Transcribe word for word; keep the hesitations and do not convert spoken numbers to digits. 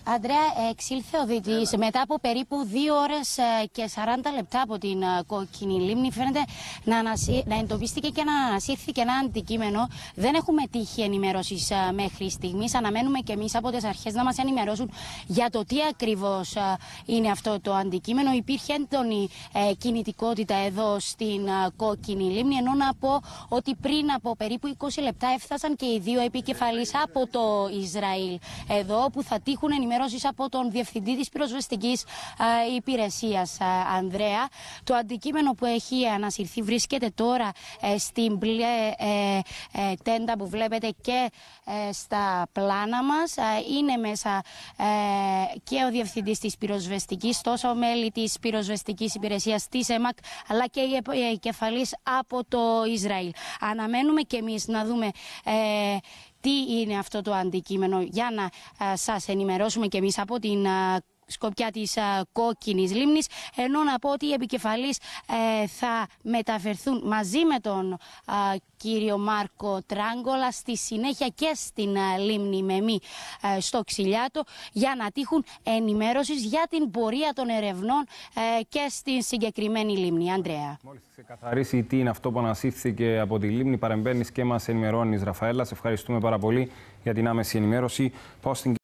Αντρέα, εξήλθε ο Δυτής μετά από περίπου δύο ώρες και σαράντα λεπτά από την Κόκκινη Λίμνη. Φαίνεται να, ανασύ... να εντοπίστηκε και να ανασύρθηκε ένα αντικείμενο. Δεν έχουμε τύχη ενημέρωσης μέχρι στιγμής. Αναμένουμε και εμείς από τις αρχές να μας ενημερώσουν για το τι ακριβώς είναι αυτό το αντικείμενο. Υπήρχε έντονη κινητικότητα εδώ στην Κόκκινη Λίμνη, ενώ να πω ότι πριν από περίπου είκοσι λεπτά έφτασαν και οι δύο επικεφαλείς από το Ισραήλ εδώ, που θα τύχουν ενημέρωση από τον Διευθυντή της Πυροσβεστικής uh, Υπηρεσίας, uh, Ανδρέα. Το αντικείμενο που έχει ανασυρθεί βρίσκεται τώρα uh, στην μπλε uh, uh, τέντα που βλέπετε και uh, στα πλάνα μας. Uh, είναι μέσα uh, και ο Διευθυντής της Πυροσβεστικής, τόσο μέλη της Πυροσβεστικής Υπηρεσίας της ΕΜΑΚ, αλλά και οι επικεφαλής από το Ισραήλ. Αναμένουμε και εμείς να δούμε uh, τι είναι αυτό το αντικείμενο, για να α, σας ενημερώσουμε και εμείς από την α, σκοπιά της α, Κόκκινης Λίμνης, ενώ να πω ότι οι επικεφαλείς ε, θα μεταφερθούν μαζί με τον α, κύριο Μάρκο Τράγκολα στη συνέχεια και στην α, Λίμνη Μεμή α, στο Ξυλιάτο, για να τύχουν ενημέρωσης για την πορεία των ερευνών ε, και στην συγκεκριμένη λίμνη. Ανδρέα. Μόλις ξεκαθαρίσει τι είναι αυτό που ανασύρθηκε από τη Λίμνη, παρεμβαίνεις και μας ενημερώνεις, Ραφαέλα. Σε ευχαριστούμε πάρα πολύ για την άμεση ενημέρωση. Πάω στην